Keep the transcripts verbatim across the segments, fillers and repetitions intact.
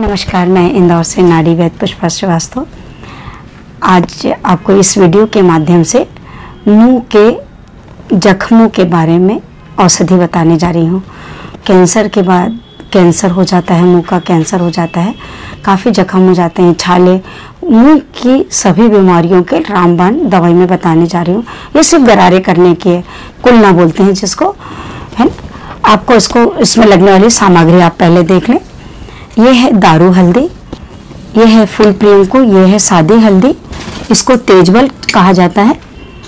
नमस्कार, मैं इंदौर से नाड़ी वैद्य पुष्पा श्रीवास्तव। आज आपको इस वीडियो के माध्यम से मुंह के जख्मों के बारे में औषधि बताने जा रही हूँ। कैंसर के बाद कैंसर हो जाता है, मुंह का कैंसर हो जाता है, काफ़ी जख्म हो जाते हैं, छाले, मुंह की सभी बीमारियों के रामबाण दवाई में बताने जा रही हूँ। ये सिर्फ गरारे करने की है, कुलना बोलते हैं जिसको, है ना। आपको इसको इसमें लगने वाली सामग्री आप पहले देख लें। ये है दारू हल्दी, ये है फूल प्रियंकु, ये है सादी हल्दी, इसको तेजबल कहा जाता है।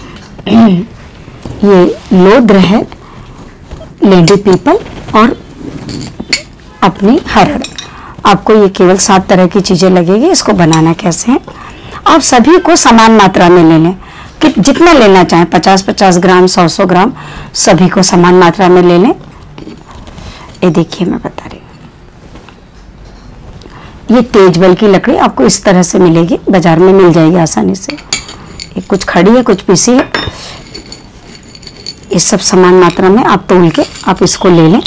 ये लोद्र है, लेडी पीपल और अपनी हरड़। आपको ये केवल सात तरह की चीज़ें लगेगी। इसको बनाना कैसे है, आप सभी को समान मात्रा में ले लें, कि जितना लेना चाहें, पचास पचास ग्राम, सौ सौ ग्राम, सभी को समान मात्रा में ले लें। ये देखिए मैं बता रही हूँ, ये तेजबल की लकड़ी आपको इस तरह से मिलेगी, बाजार में मिल जाएगी आसानी से। ये कुछ खड़ी है, कुछ पीसी है। ये सब समान मात्रा में आप तोल के आप इसको ले लें।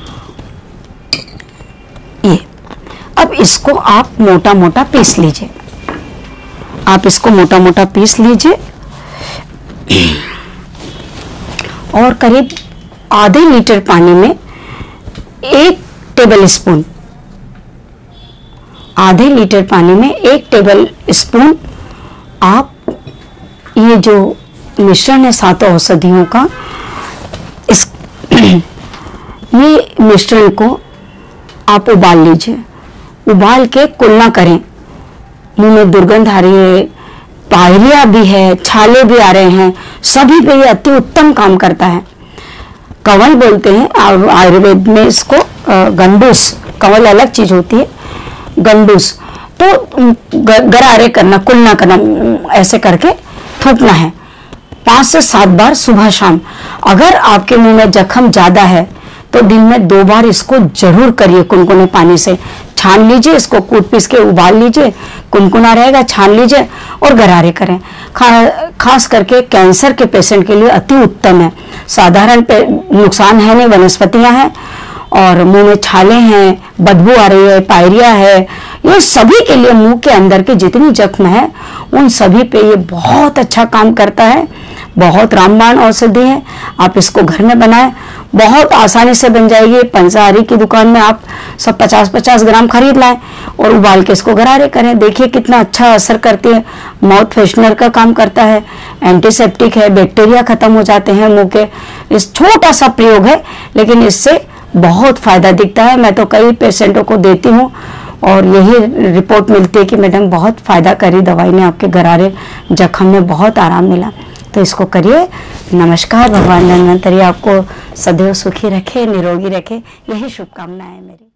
ये अब इसको आप मोटा मोटा पीस लीजिए। आप इसको मोटा मोटा पीस लीजिए और करीब आधे लीटर पानी में एक टेबल स्पून आधे लीटर पानी में एक टेबल स्पून आप ये जो मिश्रण है सातों औषधियों का, इस ये मिश्रण को आप उबाल लीजिए। उबाल के कुलना करें। मुंह में दुर्गंध आ रही है, पायरिया भी है, छाले भी आ रहे हैं, सभी पे ये अति उत्तम काम करता है। कंवल बोलते हैं और आयुर्वेद में इसको गंडूस, कंवल अलग चीज होती है, गंडूस। तो गरारे करना, कुलना करना, ऐसे करके थूकना है पांच से सात बार सुबह शाम। अगर आपके मुंह में जख्म ज्यादा है तो दिन में दो बार इसको जरूर करिए। कुनकुने पानी से छान लीजिए, इसको कूट पीस के उबाल लीजिए, कुनकुना रहेगा, छान लीजिए और गरारे करें। खा, खास करके कैंसर के पेशेंट के लिए अति उत्तम है। साधारण पे नुकसान है नहीं, वनस्पतियां हैं और मुंह में छाले हैं, बदबू आ रही है, पायरिया है, ये सभी के लिए मुंह के अंदर के जितनी जख्म है उन सभी पे ये बहुत अच्छा काम करता है। बहुत रामबाण औषधि है। आप इसको घर में बनाएं, बहुत आसानी से बन जाएगी। पंचहारी की दुकान में आप सब पचास पचास ग्राम खरीद लाएं और उबाल के इसको गरारे करें। देखिए कितना अच्छा असर करती है। माउथ फ्रेशनर का काम करता है, एंटीसेप्टिक है, बैक्टीरिया खत्म हो जाते हैं मुंह के। इस छोटा सा प्रयोग है लेकिन इससे बहुत फायदा दिखता है। मैं तो कई पेशेंटों को देती हूँ और यही रिपोर्ट मिलती है कि मैडम बहुत फायदा करी दवाई ने, आपके गरारे जख्म में बहुत आराम मिला। तो इसको करिए। नमस्कार। भगवान धन्वंतरी आपको सदैव सुखी रखे, निरोगी रखे, यही शुभकामनाएं मेरी।